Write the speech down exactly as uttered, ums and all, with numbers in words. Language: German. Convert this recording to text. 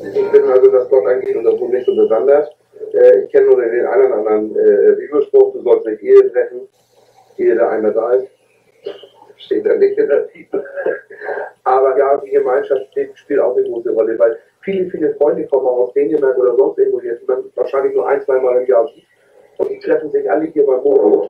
Ich bin also, dass Gott angeht, unser Sohn nicht so besonders. Äh, ich kenne nur den einen oder anderen äh, Bibelspruch, du sollst nicht Ehe treffen, ehe der eine da ist. Steht da nicht in der Bibel. Aber ja, die Gemeinschaft spielt auch eine große Rolle, weil viele, viele Freunde kommen auch aus Dänemark oder sonst irgendwo, jetzt man wahrscheinlich nur ein, zwei Mal im Jahr sieht. Und die treffen sich alle hier beim Mono.